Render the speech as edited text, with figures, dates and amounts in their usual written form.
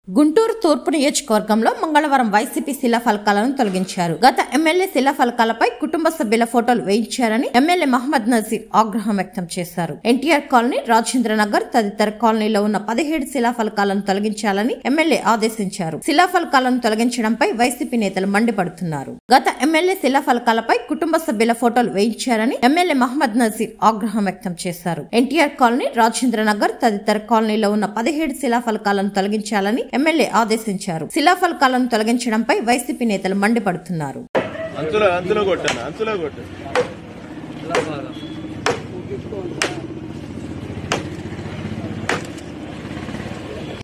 గుంటూరు తూర్పు నియోజకవర్గంలో మంగళవారం వైసీపీ శిలాఫలకాలను తొలగించారు. గత ఎమ్మెల్యే శిలాఫలకాలపై కుటుంబ సభ్యుల ఫోటోలు వేయించారని ఎమ్మెల్యే మహమ్మద్ నసీర్ ఆగ్రహం వ్యక్తం చేశారు. ఎన్టీఆర్ కాలనీ, రాజేంద్రనగర్ తదితర కాలనీలో ఉన్న 17 శిలాఫలకాలను తొలగించాలని ఎమ్మెల్యే ఆదేశించారు. శిలాఫలకాలను తొలగించడంపై వైసీపీ నేతలు మండిపడుతున్నారు. గత ఎమ్మెల్యే శిలాఫలకాలపై కుటుంబ సభ్యుల ఫోటోలు వేయించారని ఎమ్మెల్యే మహమ్మద్ నసీర్ ఆగ్రహం వ్యక్తం చేశారు. ఎన్టీఆర్ కాలనీ, రాజేంద్రనగర్ తదితర కాలనీలో ఉన్న 17 శిలాఫలకాలను తొలగించాలని ఎమ్మెల్యే ఆదేశించారు. శిలాఫలకాలను తొలగించడంపై వైసీపీ నేతలు మండిపడుతున్నారు. అంతులో కొట్టాను